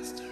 BMASTER.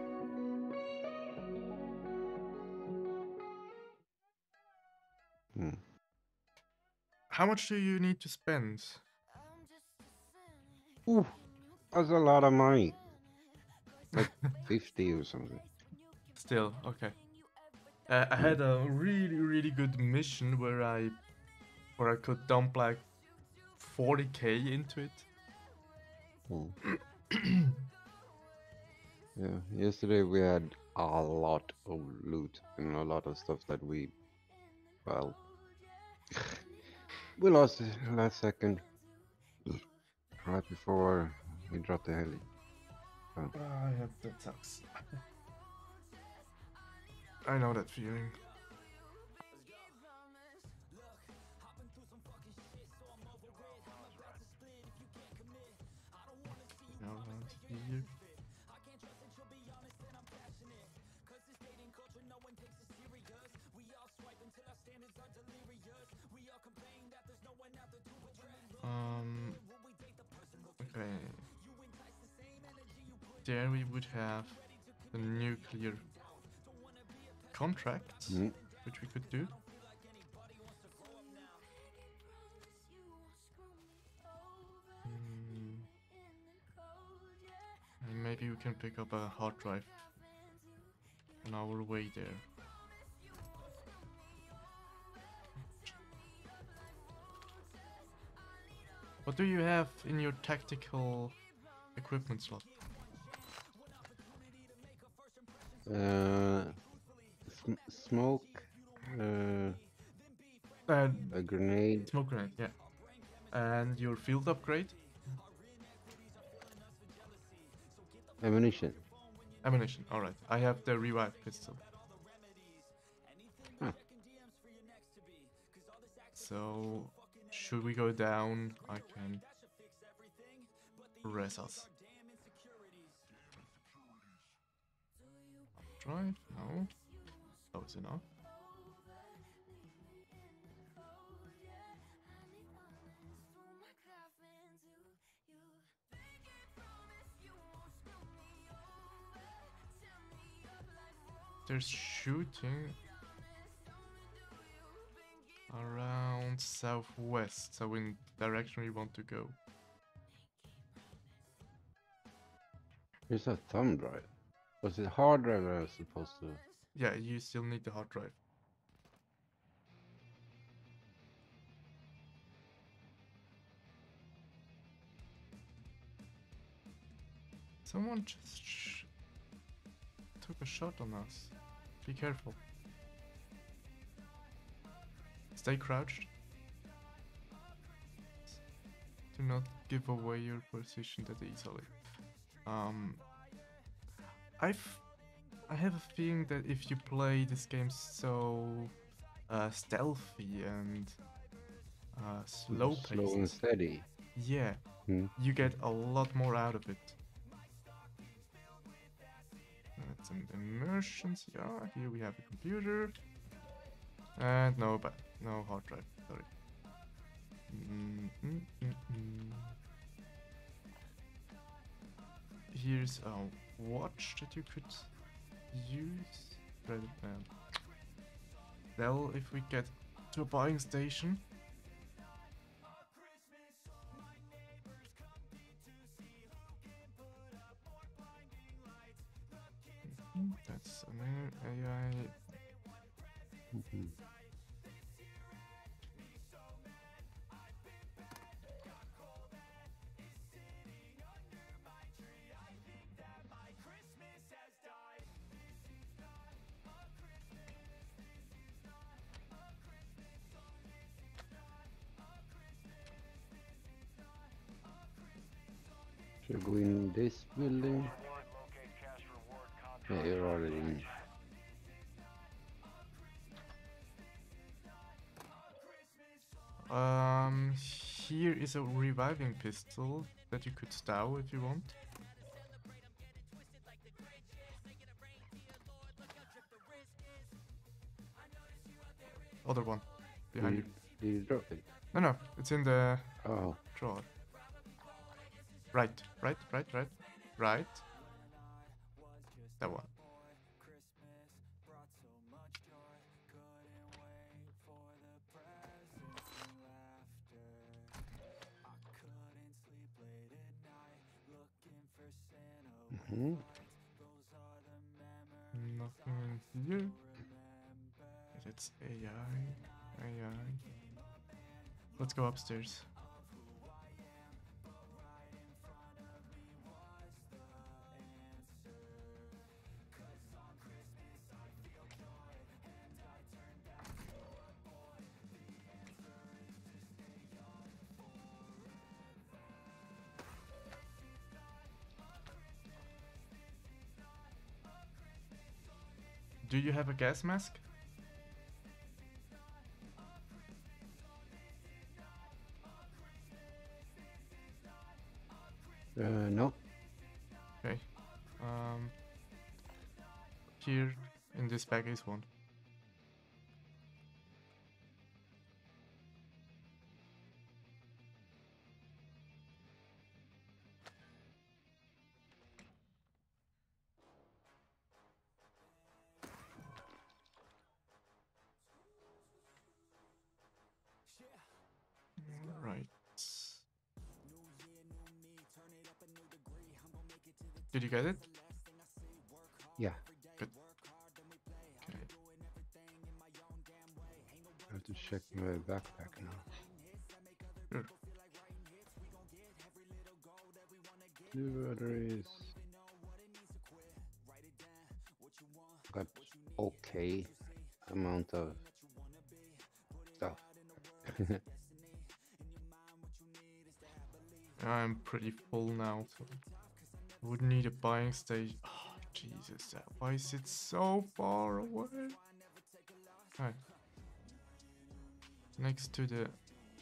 How much do you need to spend? Ooh, that's a lot of money. Like 50 or something. Still, okay. I had a really good mission where I could dump like 40k into it. Yeah, yesterday we had a lot of loot and a lot of stuff that we, well, we lost it last second, right before we dropped the heli. Yeah, that sucks. I know that feeling. Now around here. Okay. There we would have the nuclear contracts, which we could do. And maybe we can pick up a hard drive on our way there. What do you have in your tactical equipment slot? Smoke, a grenade. Smoke grenade, yeah. And your field upgrade? Ammunition. Ammunition, alright. I have the revived pistol. Huh. So, should we go down? I can res us. Drive? No. Close enough. There's shooting around southwest, so in direction we want to go. There's a thumb drive. Was it hard drive I was supposed to? Yeah, you still need the hard drive. Someone just took a shot on us. Be careful. Stay crouched. Do not give away your position that easily. I have a feeling that if you play this game so stealthy and slow paced, slow and steady. Yeah, you get a lot more out of it. That's an immersions. Yeah, here we have a computer. And no hard drive, sorry. Here's a watch that you could use. Well, if we get to a buying station. That's an AI. Should go in this building. Yeah, you're already in. Here is a reviving pistol that you could stow if you want. Other one behind you. Did you drop it? No, it's in the drawer. Right. That one. Hmm. Nothing in here. That's AI. AI. Let's go upstairs. Do you have a gas mask? No. Okay. Here in this bag is one. Right. Did you get it? Yeah. Good. Okay. I have to check my backpack now. Sure. Two batteries. Got okay amount of stuff. I'm pretty full now, so would need a buying station. Oh, Jesus, why is it so far away? Alright. Next to the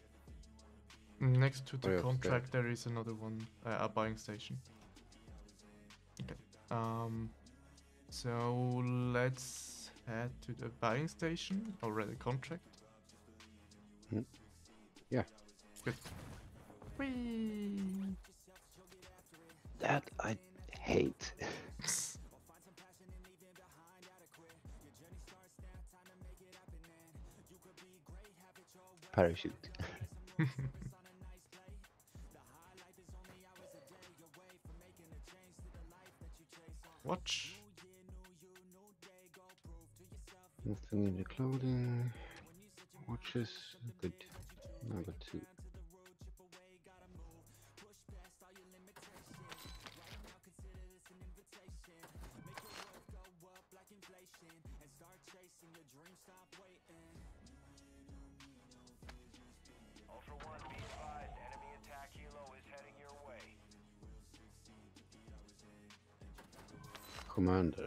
contract, there is another one, a buying station. Okay. So let's head to the buying station or rather contract. Yeah. Good. Whee! That I hate. Parachute. Watch. Nothing in the clothing. Watches. Good. Number 2. Ultra One, be advised, enemy attack helo is heading your way. Commander.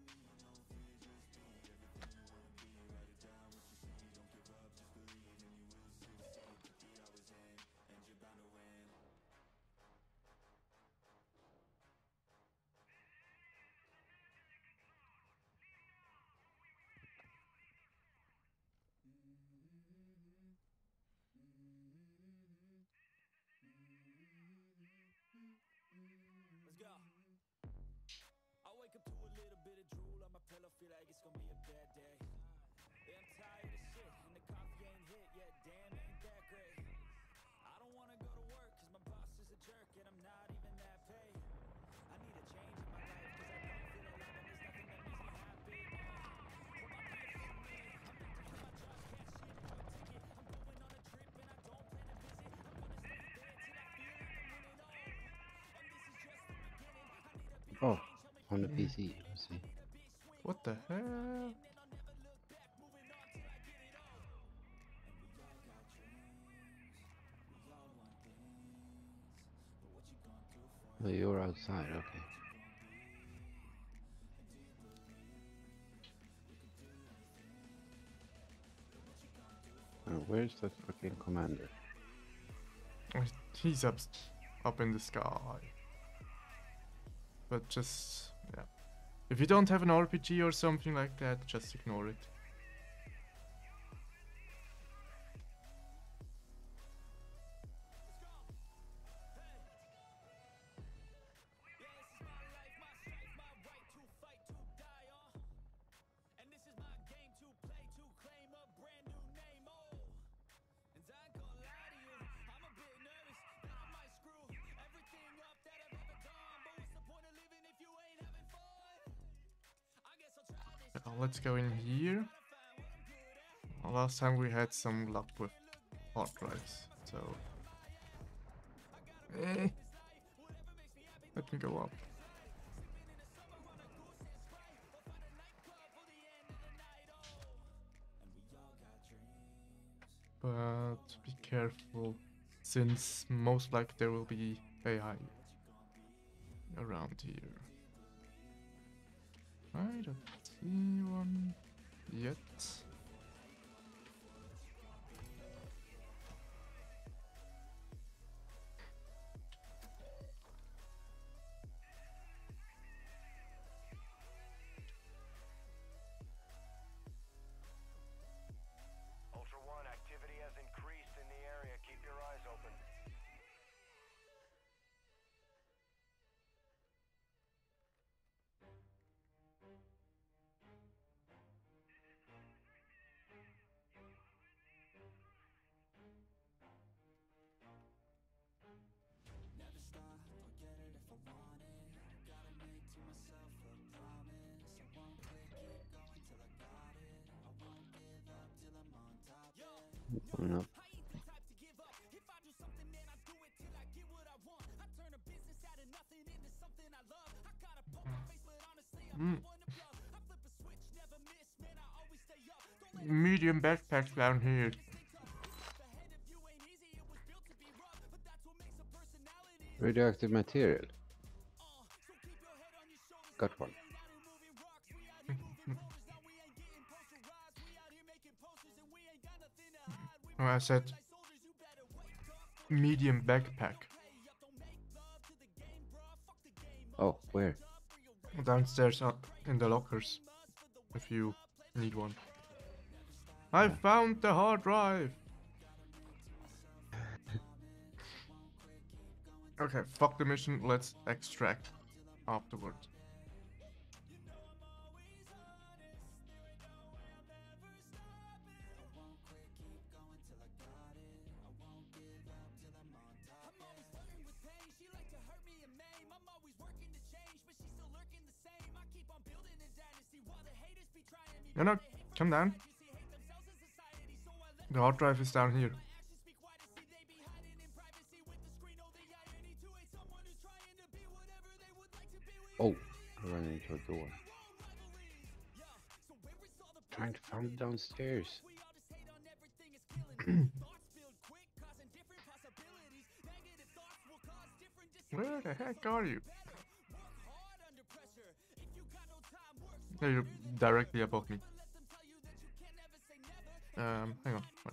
Let's go. I wake up to a little bit of drool on my pillow, feel like it's gonna be a bad day. Yeah, I'm tired of shit, and the coffee ain't hit yet, damn, ain't that great. I don't wanna go to work, cause my boss is a jerk, and I'm not even that paid. I need a change in my life, cause I don't feel alive, and there's nothing that makes me happy. Put my beer for a minute, I'm back to my job, cash in a quick ticket. I'm going on a trip, and I don't plan to visit. I'm gonna stay there till I feel like I'm winning all. And this is just the beginning, I need a big Oh, change, help me on the PC. Let's see. What the hell? Oh, you're outside. Okay. Where's that fucking commander? He's up in the sky. But just, yeah. If you don't have an RPG or something like that, just ignore it. Let's go in here. Last time we had some luck with hard drives, so let me go up. But be careful, since most likely there will be AI around here. I don't see one yet. Ultra One, activity has increased in the area. Keep your eyes open. Never stop, I'll get it if I want it. Gotta make to myself a promise. I won't quit, keep going till I got it. I won't give up till I'm on top. Coming up. I ain't the type to give up. If I do something, man, I do it till I get what I want. I turn a business out of nothing into something I love. I got a poker face, but honestly, I'm not one to bluff. I flip a switch, never miss, man, I always stay up. Don't let Medium backpack down here. Radioactive material. Got one. Oh, I said medium backpack. Oh, where? Downstairs in the lockers, if you need one. I found the hard drive! Okay, fuck the mission, let's extract afterward. No, no, come down. The hard drive is down here. Oh, I ran into a door. Trying to find it downstairs. Where the heck are you? Yeah, you're directly above me. Hang on. Wait.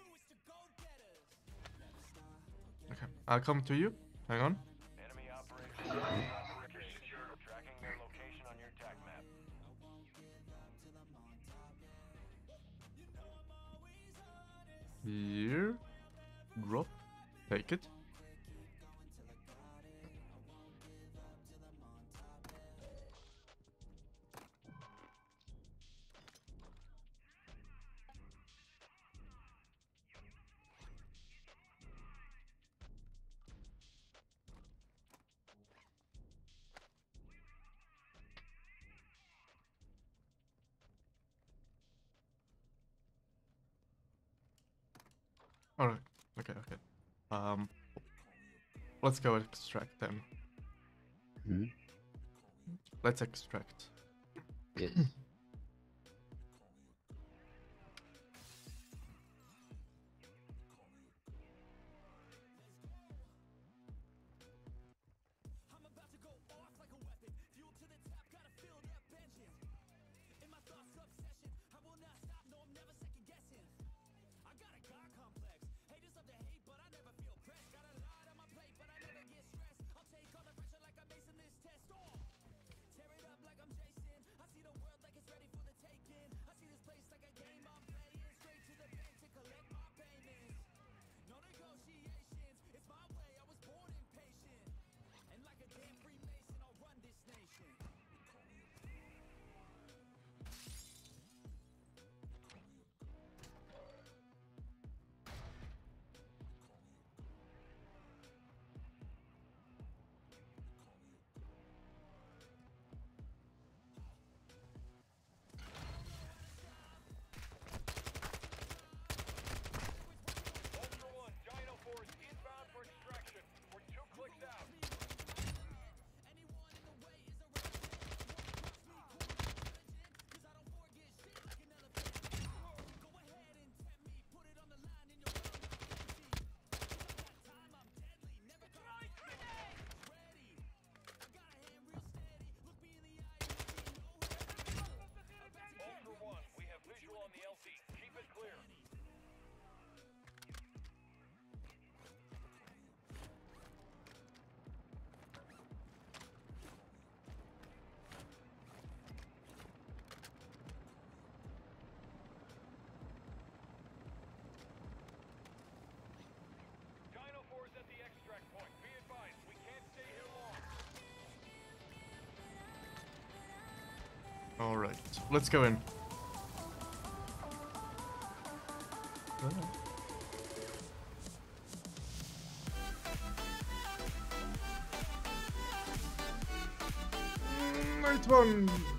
Okay, I'll come to you. Hang on. Enemy operators tracking their location on your TAC map. Here. Drop. Take it. Alright. Okay, okay. Let's go extract then. Hmm? Let's extract. Yes. Alright, let's go in. Night one!